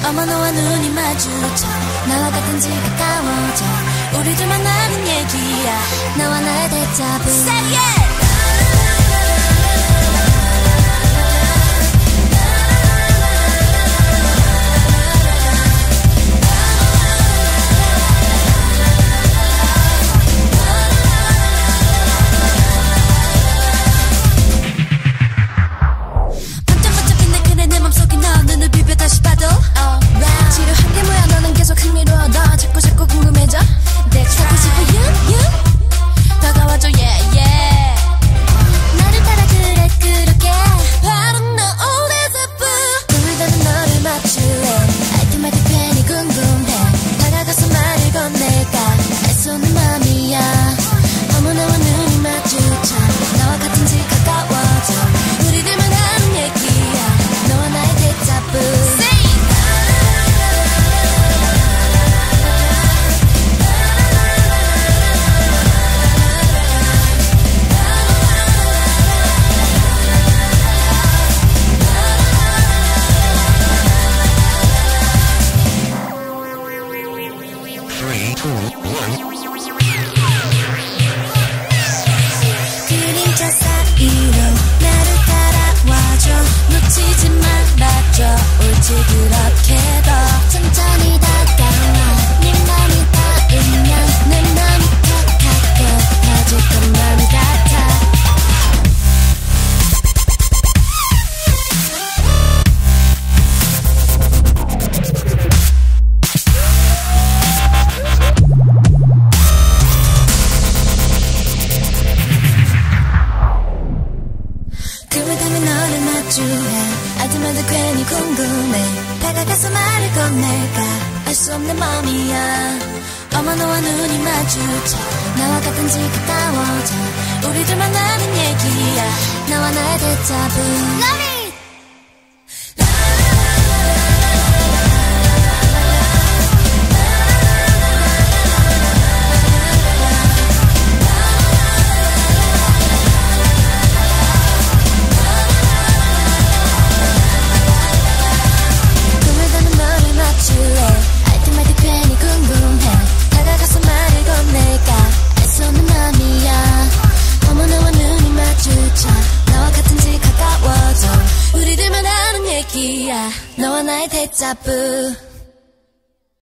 어머 너와 눈이 마주쳐 나와 같은지 가까워져 우리들만 아는 얘기야 너와 나의 데자부 Say yeah! 그림자 사이로 나를 따라와줘 놓치지 말아줘 옳지 그렇게도 천천히 다가와 네 맘이 닿으면 내 맘이 더 가까워질 것만 같아 알때마다 괜히 궁금해 다가가서 말을 건넬까 알 수 없는 맘이야 어머 너와 눈이 마주쳐 나와 같은지 가까워져 우리들만 아는 얘기야 너와 나의 데자부 Love it! 너와 나의 데자부